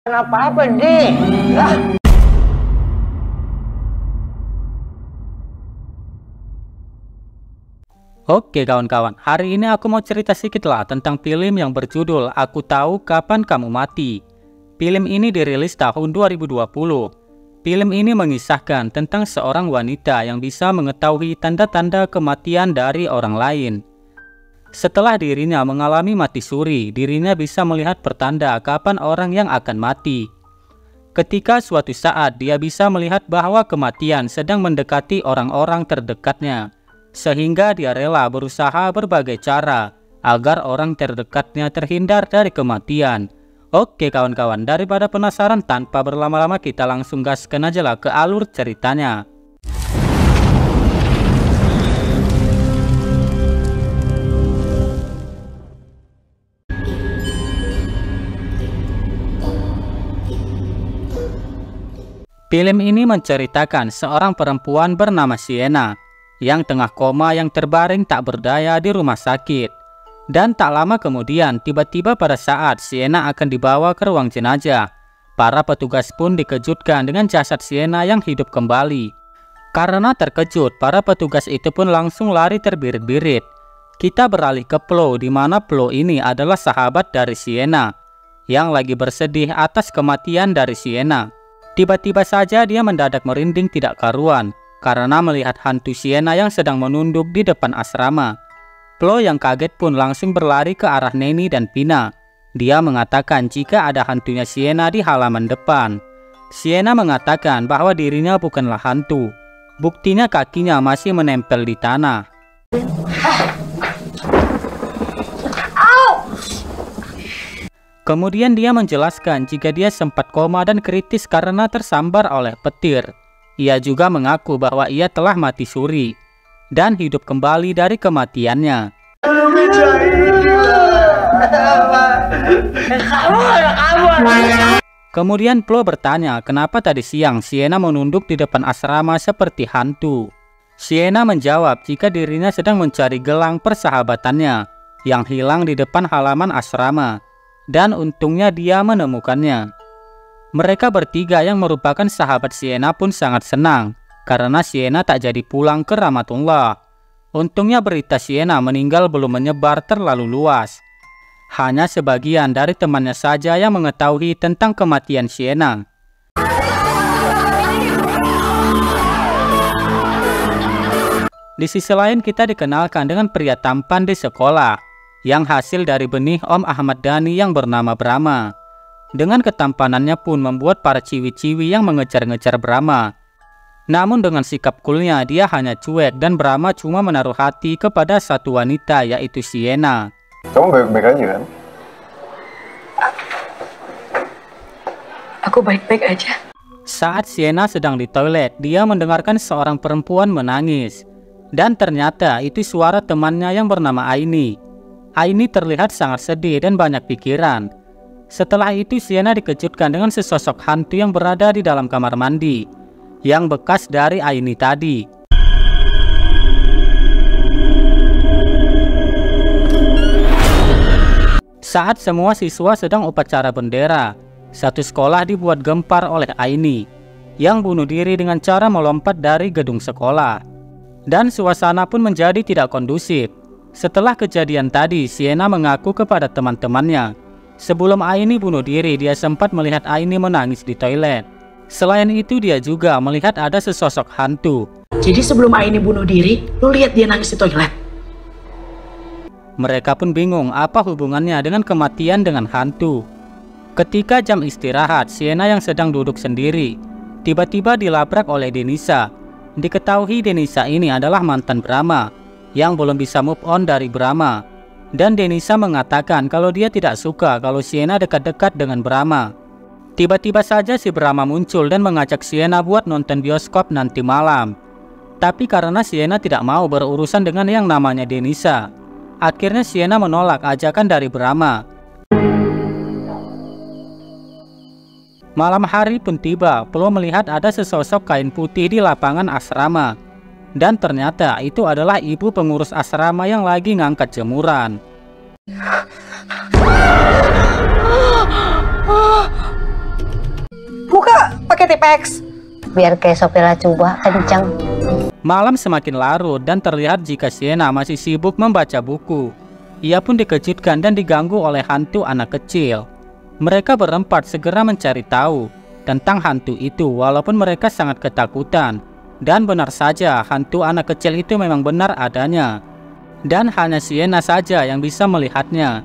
Apa-apa deh. Lah. Oke kawan-kawan, hari ini aku mau cerita sedikit lah tentang film yang berjudul Aku Tahu Kapan Kamu Mati. Film ini dirilis tahun 2020. Film ini mengisahkan tentang seorang wanita yang bisa mengetahui tanda-tanda kematian dari orang lain. Setelah dirinya mengalami mati suri, dirinya bisa melihat pertanda kapan orang yang akan mati. Ketika suatu saat dia bisa melihat bahwa kematian sedang mendekati orang-orang terdekatnya, sehingga dia rela berusaha berbagai cara agar orang terdekatnya terhindar dari kematian. Oke kawan-kawan, daripada penasaran, tanpa berlama-lama kita langsung gaskan aja lah ke alur ceritanya. Film ini menceritakan seorang perempuan bernama Sienna yang tengah koma yang terbaring tak berdaya di rumah sakit. Dan tak lama kemudian, tiba-tiba pada saat Sienna akan dibawa ke ruang jenazah, para petugas pun dikejutkan dengan jasad Sienna yang hidup kembali. Karena terkejut, para petugas itu pun langsung lari terbirit-birit. Kita beralih ke Flo, di mana Flo ini adalah sahabat dari Sienna yang lagi bersedih atas kematian dari Sienna. Tiba-tiba saja dia mendadak merinding tidak karuan karena melihat hantu Sienna yang sedang menunduk di depan asrama. Flo yang kaget pun langsung berlari ke arah Neni dan Pina. Dia mengatakan jika ada hantunya Sienna di halaman depan. Sienna mengatakan bahwa dirinya bukanlah hantu. Buktinya kakinya masih menempel di tanah. Kemudian dia menjelaskan jika dia sempat koma dan kritis karena tersambar oleh petir. Ia juga mengaku bahwa ia telah mati suri dan hidup kembali dari kematiannya. Kemudian Flo bertanya kenapa tadi siang Sienna menunduk di depan asrama seperti hantu. Sienna menjawab jika dirinya sedang mencari gelang persahabatannya yang hilang di depan halaman asrama. Dan untungnya dia menemukannya. Mereka bertiga yang merupakan sahabat Sienna pun sangat senang karena Sienna tak jadi pulang ke Ramatullah. Untungnya berita Sienna meninggal belum menyebar terlalu luas. Hanya sebagian dari temannya saja yang mengetahui tentang kematian Sienna. Di sisi lain kita dikenalkan dengan pria tampan di sekolah yang hasil dari benih Om Ahmad Dhani yang bernama Brahma. Dengan ketampanannya pun membuat para ciwi-ciwi yang mengejar-ngejar Brahma. Namun dengan sikap coolnya dia hanya cuek dan Brahma cuma menaruh hati kepada satu wanita yaitu Sienna. Kamu baik-baik aja kan? Aku baik-baik aja. Saat Sienna sedang di toilet, dia mendengarkan seorang perempuan menangis. Dan ternyata itu suara temannya yang bernama Aini. Aini terlihat sangat sedih dan banyak pikiran. Setelah itu Sienna dikejutkan dengan sesosok hantu yang berada di dalam kamar mandi, yang bekas dari Aini tadi. Saat semua siswa sedang upacara bendera, satu sekolah dibuat gempar oleh Aini, yang bunuh diri dengan cara melompat dari gedung sekolah. Dan suasana pun menjadi tidak kondusif. Setelah kejadian tadi, Sienna mengaku kepada teman-temannya. Sebelum Aini bunuh diri, dia sempat melihat Aini menangis di toilet. Selain itu, dia juga melihat ada sesosok hantu. Jadi sebelum Aini bunuh diri, lu lihat dia nangis di toilet? Mereka pun bingung apa hubungannya dengan kematian dengan hantu. Ketika jam istirahat, Sienna yang sedang duduk sendiri, tiba-tiba dilabrak oleh Denisa. Diketahui Denisa ini adalah mantan Brahma yang belum bisa move on dari Brahma. Dan Denisa mengatakan kalau dia tidak suka kalau Sienna dekat-dekat dengan Brahma. Tiba-tiba saja si Brahma muncul dan mengajak Sienna buat nonton bioskop nanti malam. Tapi karena Sienna tidak mau berurusan dengan yang namanya Denisa, akhirnya Sienna menolak ajakan dari Brahma. Malam hari pun tiba, Flo melihat ada sesosok kain putih di lapangan asrama. Dan ternyata itu adalah ibu pengurus asrama yang lagi ngangkat jemuran. Tipex. Biar kayak Sopela coba kencang. Malam semakin larut dan terlihat jika Sienna masih sibuk membaca buku. Ia pun dikejutkan dan diganggu oleh hantu anak kecil. Mereka berempat segera mencari tahu tentang hantu itu walaupun mereka sangat ketakutan. Dan benar saja hantu anak kecil itu memang benar adanya. Dan hanya Sienna saja yang bisa melihatnya.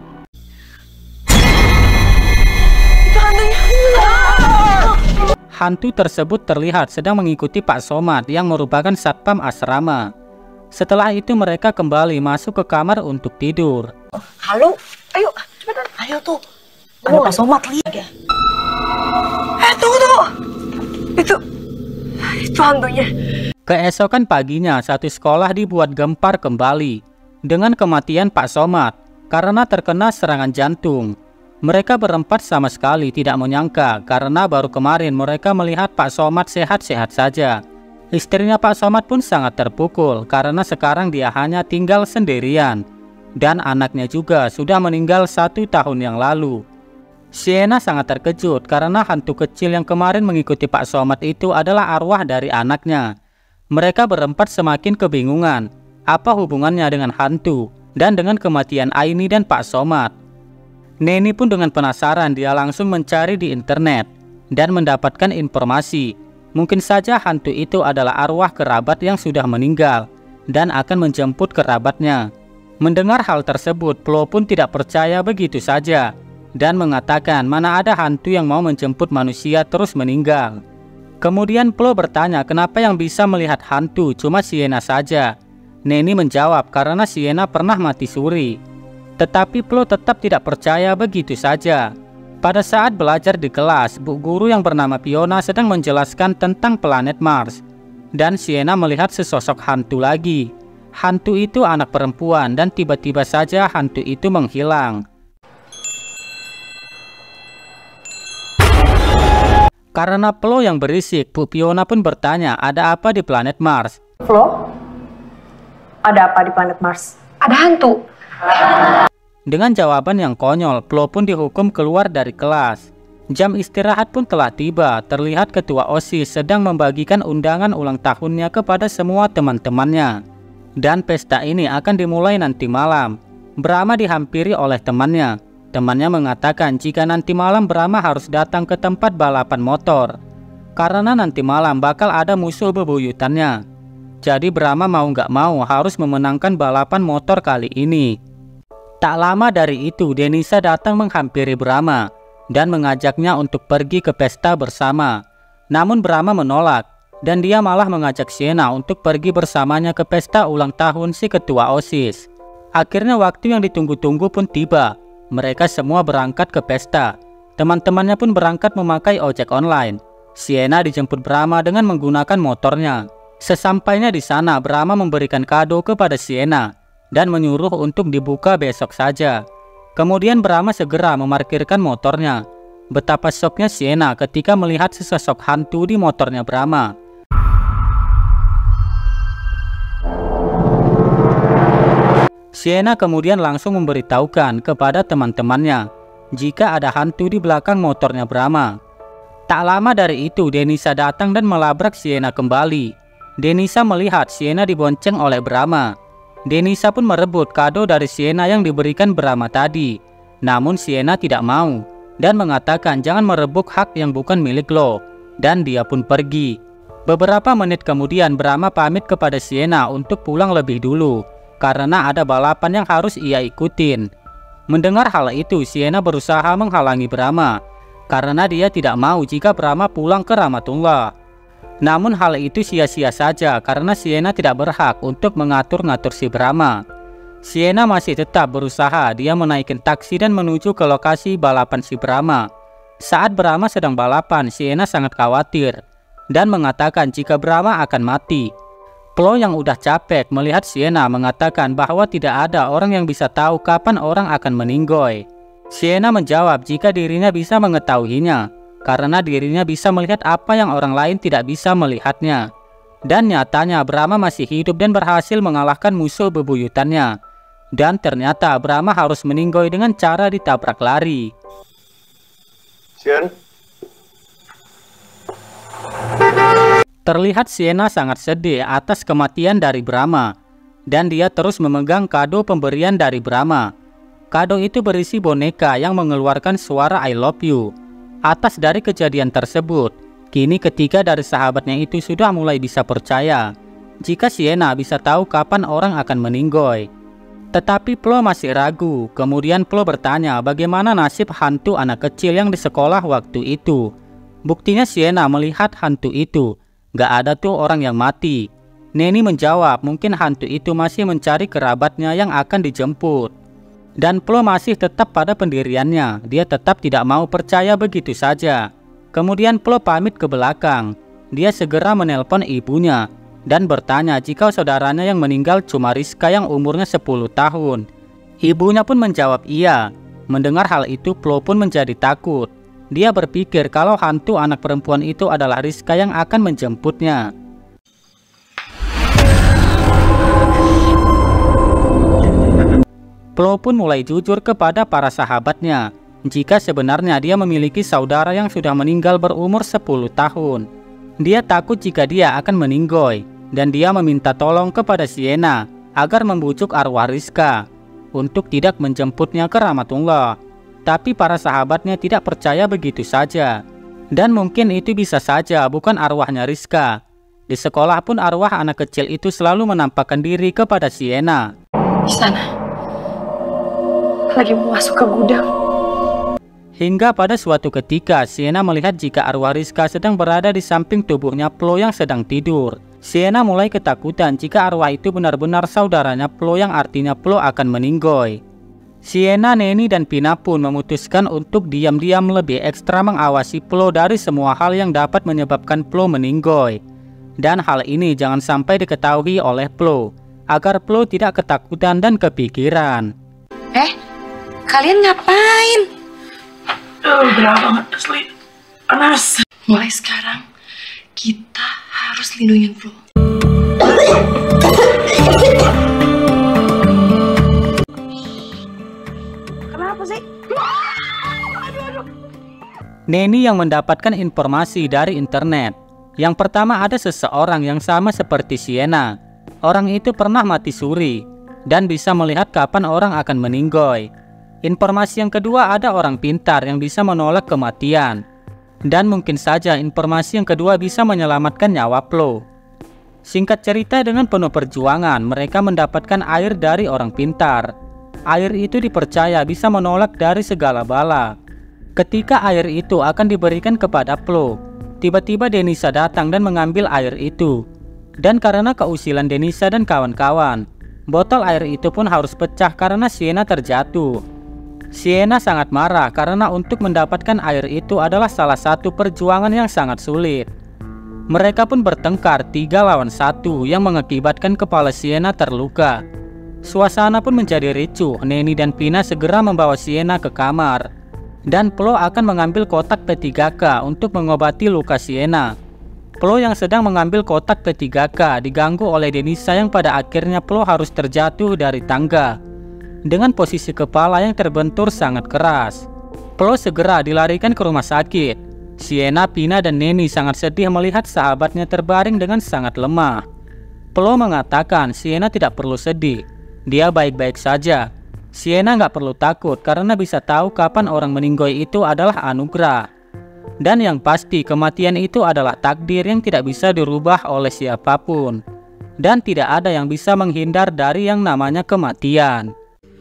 Hantu tersebut terlihat sedang mengikuti Pak Somad yang merupakan satpam asrama. Setelah itu mereka kembali masuk ke kamar untuk tidur. Halo, ayo, cepetan. Ayo tuh. Ada Pak Somad lihat ya. Tunggu. Itu hantunya. Keesokan paginya satu sekolah dibuat gempar kembali dengan kematian Pak Somad karena terkena serangan jantung. Mereka berempat sama sekali tidak menyangka karena baru kemarin mereka melihat Pak Somad sehat-sehat saja. Istrinya Pak Somad pun sangat terpukul karena sekarang dia hanya tinggal sendirian. Dan anaknya juga sudah meninggal 1 tahun yang lalu. Sienna sangat terkejut karena hantu kecil yang kemarin mengikuti Pak Somad itu adalah arwah dari anaknya. Mereka berempat semakin kebingungan apa hubungannya dengan hantu dan dengan kematian Aini dan Pak Somad. Neni pun dengan penasaran dia langsung mencari di internet dan mendapatkan informasi. Mungkin saja hantu itu adalah arwah kerabat yang sudah meninggal dan akan menjemput kerabatnya. Mendengar hal tersebut, Plo pun tidak percaya begitu saja dan mengatakan mana ada hantu yang mau menjemput manusia terus meninggal. Kemudian Plo bertanya kenapa yang bisa melihat hantu cuma Sienna saja. Neni menjawab karena Sienna pernah mati suri. Tetapi Plo tetap tidak percaya begitu saja. Pada saat belajar di kelas, bu guru yang bernama Fiona sedang menjelaskan tentang planet Mars. Dan Sienna melihat sesosok hantu lagi. Hantu itu anak perempuan dan tiba-tiba saja hantu itu menghilang. Karena Plo yang berisik, Bu Fiona pun bertanya ada apa di planet Mars. Flo, ada apa di planet Mars? Ada hantu. Dengan jawaban yang konyol, Plo pun dihukum keluar dari kelas. Jam istirahat pun telah tiba. Terlihat ketua OSIS sedang membagikan undangan ulang tahunnya kepada semua teman-temannya. Dan pesta ini akan dimulai nanti malam. Brahma dihampiri oleh temannya. Temannya mengatakan jika nanti malam Brahma harus datang ke tempat balapan motor. Karena nanti malam bakal ada musuh bebuyutannya. Jadi Brahma mau nggak mau harus memenangkan balapan motor kali ini. Tak lama dari itu Denisa datang menghampiri Brahma dan mengajaknya untuk pergi ke pesta bersama. Namun Brahma menolak dan dia malah mengajak Sienna untuk pergi bersamanya ke pesta ulang tahun si ketua OSIS. Akhirnya waktu yang ditunggu-tunggu pun tiba. Mereka semua berangkat ke pesta. Teman-temannya pun berangkat memakai ojek online. Sienna dijemput Brahma dengan menggunakan motornya. Sesampainya di sana Brahma memberikan kado kepada Sienna dan menyuruh untuk dibuka besok saja. Kemudian Brahma segera memarkirkan motornya. Betapa syoknya Sienna ketika melihat sesosok hantu di motornya Brahma. Sienna kemudian langsung memberitahukan kepada teman-temannya jika ada hantu di belakang motornya Brahma. Tak lama dari itu Denisa datang dan melabrak Sienna kembali. Denisa melihat Sienna dibonceng oleh Brahma. Denisa pun merebut kado dari Sienna yang diberikan Brahma tadi. Namun Sienna tidak mau dan mengatakan jangan merebut hak yang bukan milik lo. Dan dia pun pergi. Beberapa menit kemudian Brahma pamit kepada Sienna untuk pulang lebih dulu karena ada balapan yang harus ia ikutin. Mendengar hal itu Sienna berusaha menghalangi Brahma karena dia tidak mau jika Brahma pulang ke Ramatullah. Namun hal itu sia-sia saja karena Sienna tidak berhak untuk mengatur-ngatur si Brahma. Sienna masih tetap berusaha. Dia menaikkan taksi dan menuju ke lokasi balapan si Brahma. Saat Brahma sedang balapan, Sienna sangat khawatir dan mengatakan jika Brahma akan mati. Plo yang udah capek melihat Sienna mengatakan bahwa tidak ada orang yang bisa tahu kapan orang akan meninggoy. Sienna menjawab jika dirinya bisa mengetahuinya karena dirinya bisa melihat apa yang orang lain tidak bisa melihatnya. Dan nyatanya Brahma masih hidup dan berhasil mengalahkan musuh bebuyutannya. Dan ternyata Brahma harus meninggoy dengan cara ditabrak lari. Sien? Terlihat Sienna sangat sedih atas kematian dari Brahma, dan dia terus memegang kado pemberian dari Brahma. Kado itu berisi boneka yang mengeluarkan suara I love you. Atas dari kejadian tersebut, kini ketiga dari sahabatnya itu sudah mulai bisa percaya jika Sienna bisa tahu kapan orang akan meninggoy. Tetapi Flo masih ragu. Kemudian Flo bertanya bagaimana nasib hantu anak kecil yang di sekolah waktu itu. Buktinya Sienna melihat hantu itu. Gak ada tuh orang yang mati. Neni menjawab mungkin hantu itu masih mencari kerabatnya yang akan dijemput. Dan Flo masih tetap pada pendiriannya. Dia tetap tidak mau percaya begitu saja. Kemudian Flo pamit ke belakang. Dia segera menelpon ibunya dan bertanya jika saudaranya yang meninggal cuma Rizka yang umurnya 10 tahun. Ibunya pun menjawab iya. Mendengar hal itu Flo pun menjadi takut. Dia berpikir kalau hantu anak perempuan itu adalah Rizka yang akan menjemputnya. Flo pun mulai jujur kepada para sahabatnya jika sebenarnya dia memiliki saudara yang sudah meninggal berumur 10 tahun. Dia takut jika dia akan meninggoy, dan dia meminta tolong kepada Sienna agar membujuk arwah Rizka untuk tidak menjemputnya ke Rahmatullah. Tapi para sahabatnya tidak percaya begitu saja. Dan mungkin itu bisa saja bukan arwahnya Rizka. Di sekolah pun arwah anak kecil itu selalu menampakkan diri kepada Sienna. Di sana. Lagi mau masuk ke gudang. Hingga pada suatu ketika Sienna melihat jika arwah Rizka sedang berada di samping tubuhnya Flo yang sedang tidur. Sienna mulai ketakutan jika arwah itu benar-benar saudaranya Flo yang artinya Flo akan meninggoy. Sienna, Neni, dan Pina pun memutuskan untuk diam-diam lebih ekstra mengawasi Flo dari semua hal yang dapat menyebabkan Flo meninggoy. Dan hal ini jangan sampai diketahui oleh Flo, agar Flo tidak ketakutan dan kepikiran. Kalian ngapain? Gerah banget asli. Panas. Mulai sekarang, kita harus lindungin Flo. Kenapa sih? Neni yang mendapatkan informasi dari internet. Yang pertama ada seseorang yang sama seperti Sienna. Orang itu pernah mati suri dan bisa melihat kapan orang akan meninggoy. Informasi yang kedua ada orang pintar yang bisa menolak kematian. Dan mungkin saja informasi yang kedua bisa menyelamatkan nyawa Flo. Singkat cerita, dengan penuh perjuangan mereka mendapatkan air dari orang pintar. Air itu dipercaya bisa menolak dari segala bala. Ketika air itu akan diberikan kepada Flo, tiba-tiba Denisa datang dan mengambil air itu. Dan karena keusilan Denisa dan kawan-kawan, botol air itu pun harus pecah karena Sienna terjatuh. Sienna sangat marah karena untuk mendapatkan air itu adalah salah satu perjuangan yang sangat sulit. Mereka pun bertengkar 3 lawan 1 yang mengakibatkan kepala Sienna terluka. Suasana pun menjadi ricuh. Neni dan Pina segera membawa Sienna ke kamar. Dan Flo akan mengambil kotak P3K untuk mengobati luka Sienna. Flo yang sedang mengambil kotak P3K diganggu oleh Denisa yang pada akhirnya Flo harus terjatuh dari tangga dengan posisi kepala yang terbentur sangat keras. Flo segera dilarikan ke rumah sakit. Sienna, Pina, dan Neni sangat sedih melihat sahabatnya terbaring dengan sangat lemah. Flo mengatakan Sienna tidak perlu sedih. Dia baik-baik saja. Sienna nggak perlu takut karena bisa tahu kapan orang meninggoy itu adalah anugerah. Dan yang pasti kematian itu adalah takdir yang tidak bisa dirubah oleh siapapun. Dan tidak ada yang bisa menghindar dari yang namanya kematian.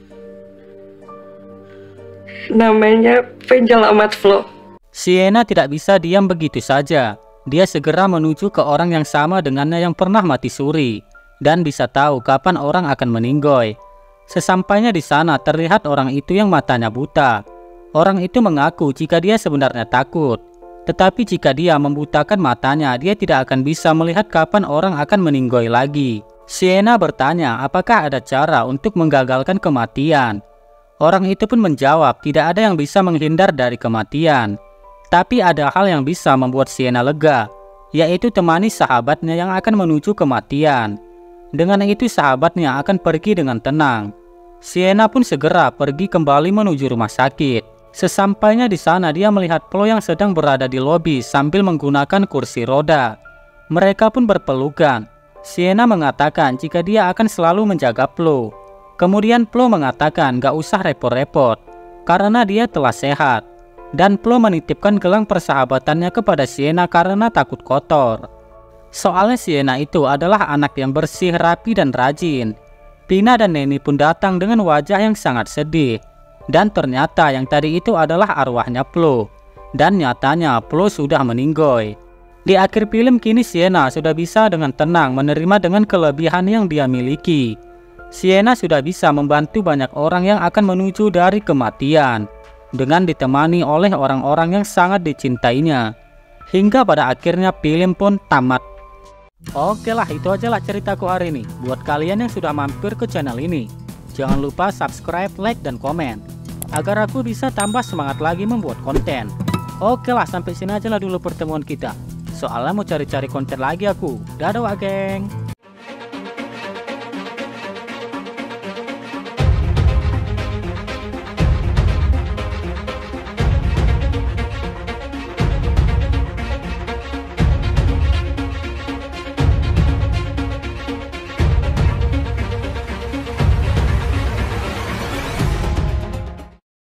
Namanya penyelamat Flo. Sienna tidak bisa diam begitu saja. Dia segera menuju ke orang yang sama dengannya yang pernah mati suri dan bisa tahu kapan orang akan meninggoy. Sesampainya di sana terlihat orang itu yang matanya buta. Orang itu mengaku jika dia sebenarnya takut. Tetapi jika dia membutakan matanya, dia tidak akan bisa melihat kapan orang akan meninggoy lagi. Sienna bertanya apakah ada cara untuk menggagalkan kematian. Orang itu pun menjawab tidak ada yang bisa menghindar dari kematian. Tapi ada hal yang bisa membuat Sienna lega, yaitu temani sahabatnya yang akan menuju kematian. Dengan itu sahabatnya akan pergi dengan tenang. Sienna pun segera pergi kembali menuju rumah sakit. Sesampainya di sana dia melihat Flo yang sedang berada di lobi sambil menggunakan kursi roda. Mereka pun berpelukan. Sienna mengatakan jika dia akan selalu menjaga Flo. Kemudian Flo mengatakan gak usah repot-repot karena dia telah sehat. Dan Flo menitipkan gelang persahabatannya kepada Sienna karena takut kotor. Soalnya Sienna itu adalah anak yang bersih, rapi, dan rajin. Pina dan Neni pun datang dengan wajah yang sangat sedih. Dan ternyata yang tadi itu adalah arwahnya Flo. Dan nyatanya Flo sudah meninggoy. Di akhir film kini Sienna sudah bisa dengan tenang menerima dengan kelebihan yang dia miliki. Sienna sudah bisa membantu banyak orang yang akan menuju dari kematian. Dengan ditemani oleh orang-orang yang sangat dicintainya. Hingga pada akhirnya film pun tamat. Oke lah, itu aja lah ceritaku hari ini. Buat kalian yang sudah mampir ke channel ini, jangan lupa subscribe, like, dan komen agar aku bisa tambah semangat lagi membuat konten. Oke lah, sampai sini aja lah dulu pertemuan kita. Soalnya mau cari-cari konten lagi aku. Dadah geng.